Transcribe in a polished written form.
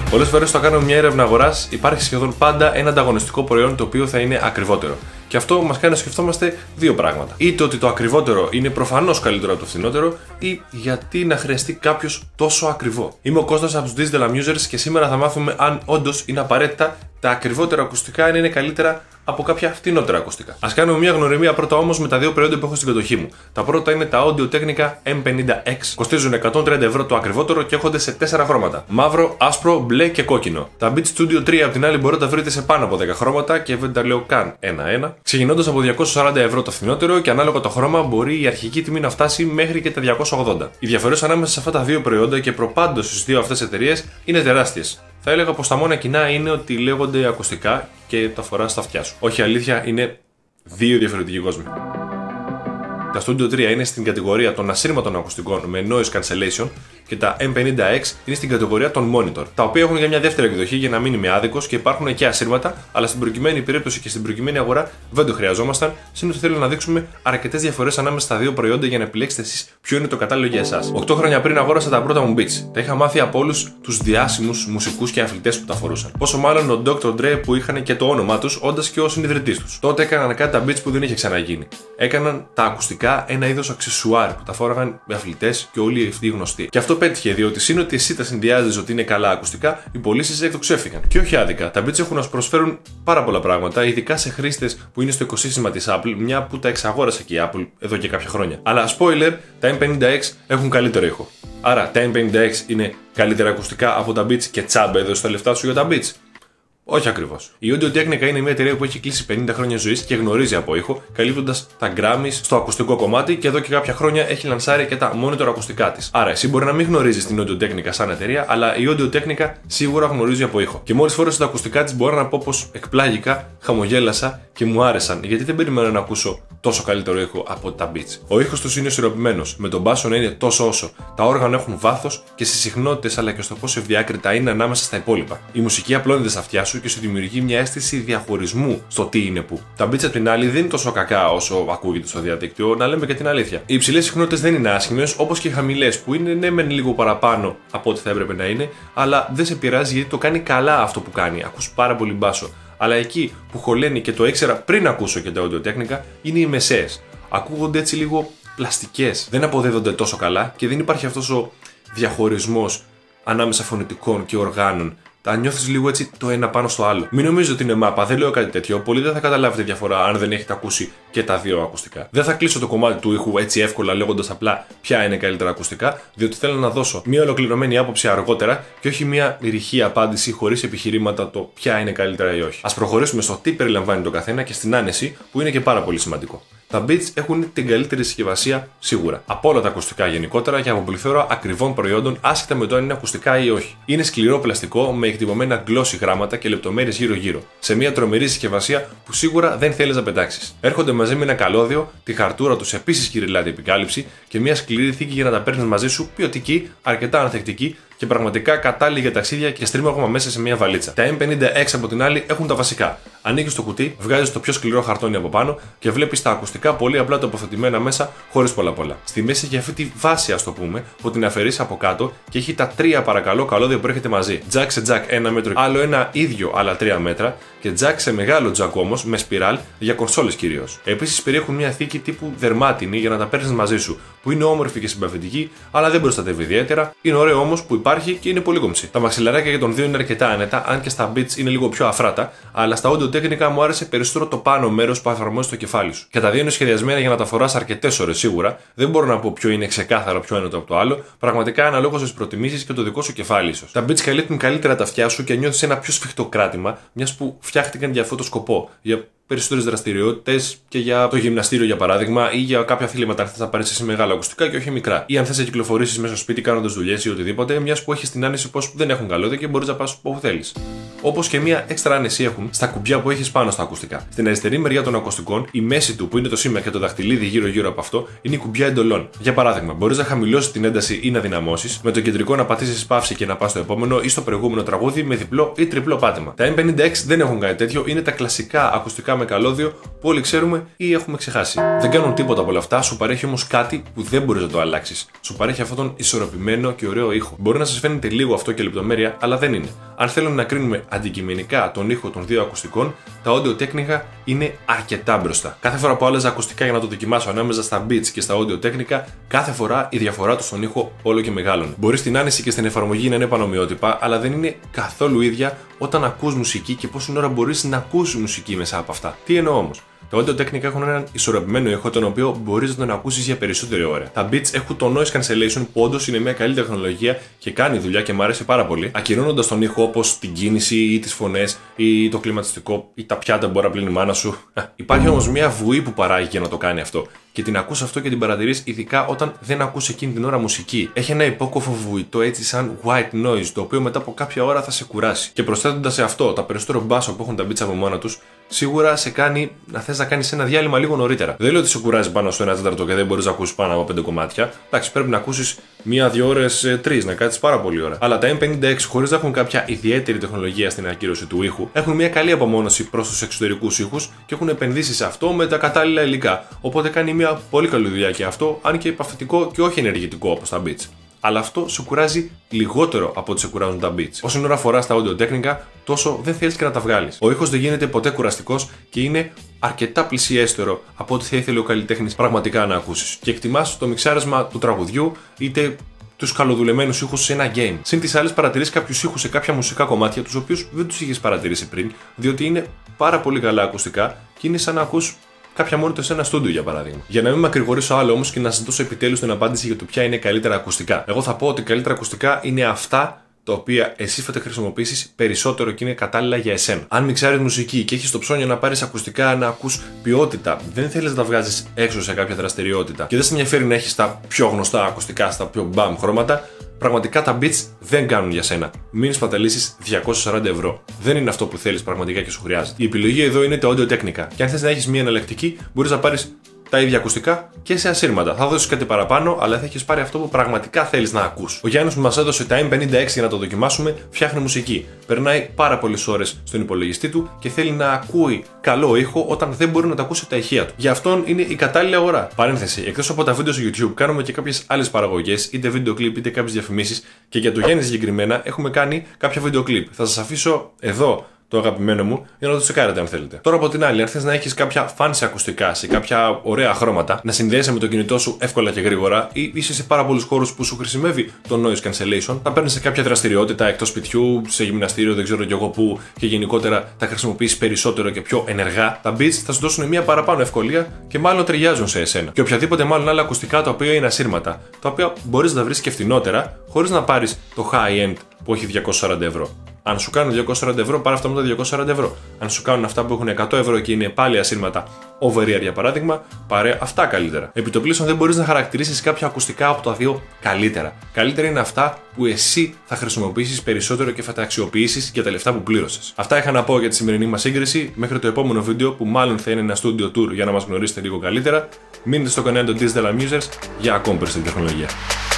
Πολλές φορές, όταν κάνουμε μια έρευνα αγοράς, υπάρχει σχεδόν πάντα ένα ανταγωνιστικό προϊόν το οποίο θα είναι ακριβότερο. Και αυτό μας κάνει να σκεφτόμαστε δύο πράγματα. Είτε ότι το ακριβότερο είναι προφανώς καλύτερο από το φθηνότερο, ή γιατί να χρειαστεί κάποιος τόσο ακριβό. Είμαι ο Κώστας από τους Digital Amusers και σήμερα θα μάθουμε αν όντως είναι απαραίτητα τα ακριβότερα ακουστικά είναι καλύτερα από κάποια φτηνότερα ακουστικά. Ας κάνουμε μια γνωριμία πρώτα όμως με τα δύο προϊόντα που έχω στην κατοχή μου. Τα πρώτα είναι τα Audio-Technica M50X. Κοστίζουν 130 ευρώ το ακριβότερο και έχονται σε 4 χρώματα: μαύρο, άσπρο, μπλε και κόκκινο. Τα Beats Studio 3 απ' την άλλη μπορείτε να τα βρείτε σε πάνω από 10 χρώματα και δεν τα λέω καν ένα-ένα. Ξεκινώντας από 240 ευρώ το φθηνότερο και ανάλογα το χρώμα μπορεί η αρχική τιμή να φτάσει μέχρι και τα 280. Οι διαφορές ανάμεσα σε αυτά τα δύο προϊόντα και προπάντως στις δύο αυτές εταιρείες είναι τεράστιες. Θα έλεγα πως τα μόνα κοινά είναι ότι λέγονται ακουστικά και τα φοράς στα αυτιά σου. Όχι, αλήθεια, είναι δύο διαφορετικοί κόσμοι. Τα Studio 3 είναι στην κατηγορία των ασύρματων ακουστικών με noise cancellation και τα M50X είναι στην κατηγορία των monitor, τα οποία έχουν για μια δεύτερη εκδοχή για να μην είμαι άδικος και υπάρχουν και ασύρματα, αλλά στην προκειμένη περίπτωση και στην προκειμένη αγορά δεν το χρειαζόμασταν. Συνήθως θέλω να δείξουμε αρκετές διαφορές ανάμεσα στα δύο προϊόντα για να επιλέξετε εσείς ποιο είναι το κατάλληλο για εσάς. 8 χρόνια πριν αγόρασα τα πρώτα μου Beats. Τα είχα μάθει από όλους τους διάσημους μουσικούς και αθλητές που τα φορούσαν. Πόσο μάλλον ο Dr. Dre που είχαν και το όνομά τους, όντας και ο συνιδρυτής τους. Τότε έκαναν κάτι τα Beats που δεν είχε ξαναγίνει. Έκαναν τα ακουστικά ένα είδος αξεσουάρ που τα φόραγαν οι αθλητές και όλοι αυτοί οι γνωστοί. Και αυτό πέτυχε, διότι σύν ότι εσύ τα συνδυάζεις ότι είναι καλά ακουστικά, οι πωλήσεις εκτοξεύτηκαν. Και όχι άδικα, τα Beats έχουν να σου προσφέρουν πάρα πολλά πράγματα, ειδικά σε χρήστες που είναι στο οικοσύστημα της Apple, μια που τα εξαγόρασε και η Apple εδώ και κάποια χρόνια. Αλλά spoiler, τα M50X έχουν καλύτερο ήχο. Άρα τα M50X είναι καλύτερα ακουστικά από τα Beats και τσάμπε εδώ στα λεφτά σου για τα Beats? Όχι ακριβώς. Η Audio-Technica είναι μια εταιρεία που έχει κλείσει 50 χρόνια ζωής και γνωρίζει από ήχο, καλύπτοντας τα Grammys στο ακουστικό κομμάτι και εδώ και κάποια χρόνια έχει λανσάρει και τα monitor ακουστικά της. Άρα, εσύ μπορεί να μην γνωρίζεις την Audio-Technica σαν εταιρεία, αλλά η Audio-Technica σίγουρα γνωρίζει από ήχο. Και μόλις φόρεσα τα ακουστικά της, μπορώ να πω πως εκπλάγηκα, χαμογέλασα και μου άρεσαν, γιατί δεν περιμένα να ακούσω τόσο καλύτερο ήχο από τα Beats. Ο ήχος τους είναι ισορροπημένος, με τον μπάσο να είναι τόσο όσο. Τα όργανα έχουν βάθος και στις συχνότητες αλλά και στο πόσο ευδιάκριτα είναι ανάμεσα στα υπόλοιπα. Η μουσική απλώνεται στα αυτιά σου και σου δημιουργεί μια αίσθηση διαχωρισμού στο τι είναι που. Τα Beats απ' την άλλη δεν είναι τόσο κακά όσο ακούγεται στο διαδίκτυο, να λέμε και την αλήθεια. Οι υψηλές συχνότητες δεν είναι άσχημες, όπως και οι χαμηλές που είναι ναι μεν λίγο παραπάνω από ό,τι θα έπρεπε να είναι, αλλά δεν σε πειράζει γιατί το κάνει καλά αυτό που κάνει. Ακούς πάρα πολύ μπάσο. Αλλά εκεί που χωλαίνει και το ήξερα πριν ακούσω και τα Audio-Technica είναι οι μεσαίες. Ακούγονται έτσι λίγο πλαστικές, δεν αποδίδονται τόσο καλά και δεν υπάρχει αυτός ο διαχωρισμός ανάμεσα φωνητικών και οργάνων. Τα νιώθεις λίγο έτσι το ένα πάνω στο άλλο. Μην νομίζετε ότι είναι μάπα, δεν λέω κάτι τέτοιο. Πολλοί δεν θα καταλάβετε διαφορά αν δεν έχετε ακούσει και τα δύο ακουστικά. Δεν θα κλείσω το κομμάτι του ήχου έτσι εύκολα λέγοντας απλά ποια είναι καλύτερα ακουστικά, διότι θέλω να δώσω μια ολοκληρωμένη άποψη αργότερα και όχι μια ρηχή απάντηση χωρίς επιχειρήματα το ποια είναι καλύτερα ή όχι. Ας προχωρήσουμε στο τι περιλαμβάνει το καθένα και στην άνεση, που είναι και πάρα πολύ σημαντικό. Τα Beats έχουν την καλύτερη συσκευασία σίγουρα. Από όλα τα ακουστικά γενικότερα και από πληθώρα ακριβών προϊόντων, άσχετα με το αν είναι ακουστικά ή όχι. Είναι σκληρό πλαστικό με εκτυπωμένα glossy γράμματα και λεπτομέρειες γύρω-γύρω. Σε μια τρομερή συσκευασία που σίγουρα δεν θέλεις να πετάξεις. Έρχονται μαζί με ένα καλώδιο, τη χαρτούρα τους επίσης κυριλάτη επικάλυψη και μια σκληρή θήκη για να τα παίρνεις μαζί σου, ποιοτική, αρκετά ανθεκτική και πραγματικά κατάλληλη για ταξίδια και στρίμωγμα μέσα σε μια βαλίτσα. Τα M50X από την άλλη έχουν τα βασικά. Ανοίγεις το κουτί, βγάζεις το πιο σκληρό χαρτόνι από πάνω και βλέπεις τα ακουστικά πολύ απλά τοποθετημένα μέσα χωρίς πολλά. Στη μέση έχει αυτή τη βάση, ας το πούμε, που την αφαιρείς από κάτω και έχει τα τρία παρακαλώ καλώδια που έρχεται μαζί. Jack σε jack 1 μέτρο, άλλο ένα ίδιο άλλα 3 μέτρα και jack σε μεγάλο jack όμως με σπιράλ για κονσόλες κυρίως. Επίσης περιέχουν μια θήκη τύπου δερμάτινη για να τα παίρνεις μαζί σου, που είναι όμορφη και συμπαθητική, αλλά δεν προστατεύει ιδιαίτερα. Είναι ωραίο όμως που υπάρχει και είναι πολύ κομψή. Τα μαξιλαράκια για τον δύο είναι αρκετά άνετα, αν και στα Beats είναι λίγο πιο αφράτα, αλλά στα Audio-Technica μου άρεσε περισσότερο το πάνω μέρος που εφαρμόζει στο κεφάλι σου. Και τα δύο είναι σχεδιασμένα για να τα φοράς αρκετές ώρες σίγουρα. Δεν μπορώ να πω ποιο είναι ξεκάθαρο πιο ένα από το άλλο. Πραγματικά αναλόγως στις προτιμήσεις και το δικό σου κεφάλι ίσως. Τα Beats καλύπτουν καλύτερα τα αυτιά σου και νιώθεις ένα πιο σφιχτό κράτημα, μιας που φτιάχτηκαν για αυτό το σκοπό. Για περισσότερες δραστηριότητες και για το γυμναστήριο για παράδειγμα ή για κάποια αθλήματα αν θες να πάρεις εσύ μεγάλα ακουστικά και όχι μικρά. Ή αν θες να κυκλοφορήσεις μέσα στο σπίτι κάνοντας δουλειές ή οτιδήποτε, μιας που έχεις την άνεση πως δεν έχουν καλώδια και μπορείς να πας όπου θέλεις. Όπως και μια έξτρα άνεση έχουν στα κουμπιά που έχεις πάνω στα ακουστικά. Στην αριστερή μεριά των ακουστικών, η μέση του που είναι το σήμα και το δαχτυλίδι γύρω-γύρω από αυτό είναι η κουμπιά εντολών. Για παράδειγμα, μπορείς να χαμηλώσεις την ένταση ή να δυναμώσεις, με το κεντρικό να πατήσεις παύση και να πας στο επόμενο ή στο προηγούμενο τραγούδι με διπλό ή τριπλό πάτημα. Τα M50X δεν έχουν κάτι τέτοιο, είναι τα κλασικά ακουστικά με καλώδιο που όλοι ξέρουμε ή έχουμε ξεχάσει. Δεν κάνουν τίποτα από όλα αυτά, σου παρέχει όμως κάτι που δεν μπορείς να το αλλάξεις. Σου παρέχει αυτόν τον ισορροπημένο και ωραίο ήχο. Μπορεί να σας φαίνεται λίγο αυτό και λεπτομέρεια, αλλά δεν είναι. Αν θέλουμε να κρίνουμε αντικειμενικά τον ήχο των δύο ακουστικών, τα Audio-Technica είναι αρκετά μπροστά. Κάθε φορά που άλλαζα ακουστικά για να το δοκιμάσω ανάμεσα στα Beats και στα Audio-Technica, κάθε φορά η διαφορά του στον ήχο όλο και μεγαλώνει. Μπορεί στην άνεση και στην εφαρμογή να είναι πανομοιότυπα, αλλά δεν είναι καθόλου ίδια όταν ακούς μουσική και πόση ώρα μπορείς να ακούσεις μουσική μέσα από αυτά. Τι εννοώ όμως? Τα Audio-Technica έχουν έναν ισορροπημένο ήχο, τον οποίο μπορείς να τον ακούσεις για περισσότερη ώρα. Τα Beats έχουν το noise cancellation, που όντως είναι μια καλή τεχνολογία και κάνει δουλειά και μου αρέσει πάρα πολύ, ακυρώνοντας τον ήχο όπως την κίνηση ή τις φωνές ή το κλιματιστικό ή τα πιάτα που μπορεί να πλύνει η μάνα σου. Υπάρχει όμως μια βουή που παράγει για να το κάνει αυτό. Και την ακούς αυτό και την παρατηρείς ειδικά όταν δεν ακούς εκείνη την ώρα μουσική. Έχει ένα υπόκοφο βουητό έτσι σαν white noise, το οποίο μετά από κάποια ώρα θα σε κουράσει. Και προσθέτοντας σε αυτό τα περισσότερο μπάσο που έχουν τα beats από μόνα τους, σίγουρα σε κάνει να θες να κάνεις ένα διάλειμμα λίγο νωρίτερα. Δεν λέω ότι σε κουράζει πάνω στο 1 τέταρτο και δεν μπορείς να ακούσεις πάνω από 5 κομμάτια. Εντάξει, πρέπει να ακούσεις 1-2 ώρες, 3, να κάτσεις πάρα πολύ ώρα. Αλλά τα M56, χωρίς να έχουν κάποια ιδιαίτερη τεχνολογία στην ακύρωση του ήχου, έχουν μια καλή απομόνωση προς τους εξωτερικούς ήχους και έχουν επενδύσει σε αυτό με τα κατάλληλα υλικά. Οπότε κάνει μια πολύ καλή δουλειά και αυτό, αν και επαυτικό και όχι ενεργητικό όπως τα Beats. Αλλά αυτό σε κουράζει λιγότερο από ό,τι σε κουράζουν τα Beats. Όση ώρα φοράς τα Audio-Technica, τόσο δεν θέλεις και να τα βγάλεις. Ο ήχος δεν γίνεται ποτέ κουραστικός και είναι αρκετά πλησιέστερο από ό,τι θα ήθελε ο καλλιτέχνης πραγματικά να ακούσεις. Και εκτιμάς το μιξάρισμα του τραγουδιού, είτε τους καλοδουλεμένους ήχους σε ένα game. Συν τις άλλες, παρατηρείς κάποιους ήχους σε κάποια μουσικά κομμάτια, τους οποίους δεν τους είχες παρατηρήσει πριν, διότι είναι πάρα πολύ καλά ακουστικά και είναι σαν να ακούς κάποια monitor σε ένα στούντιο, για παράδειγμα. Για να μην μακρηγορήσω άλλο όμως και να σας δώσω επιτέλους την απάντηση για το ποια είναι καλύτερα ακουστικά. Εγώ θα πω ότι καλύτερα ακουστικά είναι αυτά τα οποία εσύ θα τα χρησιμοποιήσεις περισσότερο και είναι κατάλληλα για εσένα. Αν μιξάρεις μουσική και έχεις το ψώνιο να πάρεις ακουστικά, να ακούς ποιότητα, δεν θέλεις να τα βγάζεις έξω σε κάποια δραστηριότητα και δεν σε ενδιαφέρει να έχεις τα πιο γνωστά ακουστικά στα πιο μπαμ χρώματα, πραγματικά τα Beats δεν κάνουν για σένα. Μην σπαταλήσεις 240 ευρώ. Δεν είναι αυτό που θέλεις πραγματικά και σου χρειάζεται. Η επιλογή εδώ είναι το Audio-Technica. Και αν θες να έχεις μια εναλλακτική, μπορείς να πάρεις τα ίδια ακουστικά και σε ασύρματα. Θα δώσεις κάτι παραπάνω, αλλά θα έχεις πάρει αυτό που πραγματικά θέλεις να ακούς. Ο Γιάννης που μας έδωσε τα M56 για να το δοκιμάσουμε, φτιάχνει μουσική. Περνάει πάρα πολλές ώρες στον υπολογιστή του και θέλει να ακούει καλό ήχο όταν δεν μπορεί να τα ακούσει τα ηχεία του. Για αυτόν είναι η κατάλληλη αγορά. Παρένθεση, εκτός από τα βίντεο στο YouTube, κάνουμε και κάποιες άλλες παραγωγές, είτε βίντεο κλιπ είτε κάποιες διαφημίσεις. Και για το Γιάννη συγκεκριμένα έχουμε κάνει κάποια βίντεο κλιπ. Θα σας αφήσω εδώ το αγαπημένο μου για να το τσεκάρετε αν θέλετε. Τώρα από την άλλη, αν θες να έχεις κάποια fancy ακουστικά σε κάποια ωραία χρώματα, να συνδέεσαι με το κινητό σου εύκολα και γρήγορα ή είσαι σε πάρα πολλούς χώρους που σου χρησιμεύει το noise cancellation, τα παίρνεις σε κάποια δραστηριότητα εκτός σπιτιού, σε γυμναστήριο, δεν ξέρω κι εγώ πού και γενικότερα τα χρησιμοποιείς περισσότερο και πιο ενεργά, τα Beats θα σου δώσουν μια παραπάνω ευκολία και μάλλον ταιριάζουν σε εσένα. Και οποιαδήποτε μάλλον άλλα ακουστικά τα οποία είναι ασύρματα, τα οποία μπορείς να βρεις και φτηνότερα χωρίς να πάρεις το high-end που έχει 240 ευρώ. Αν σου κάνουν 240 ευρώ, πάρε αυτά με τα 240 ευρώ. Αν σου κάνουν αυτά που έχουν 100 ευρώ και είναι πάλι ασύρματα, over-ear για παράδειγμα, πάρε αυτά καλύτερα. Επιτοπλίστων δεν μπορείς να χαρακτηρίσεις κάποια ακουστικά από τα δύο καλύτερα. Καλύτερα είναι αυτά που εσύ θα χρησιμοποιήσεις περισσότερο και θα τα αξιοποιήσεις για τα λεφτά που πλήρωσες. Αυτά είχα να πω για τη σημερινή μας σύγκριση. Μέχρι το επόμενο βίντεο που μάλλον θα είναι ένα studio tour για να μας γνωρίσετε λίγο καλύτερα. Μείνετε στο κανάλι των Digital Amusers για ακόμη περισσότερη τεχνολογία.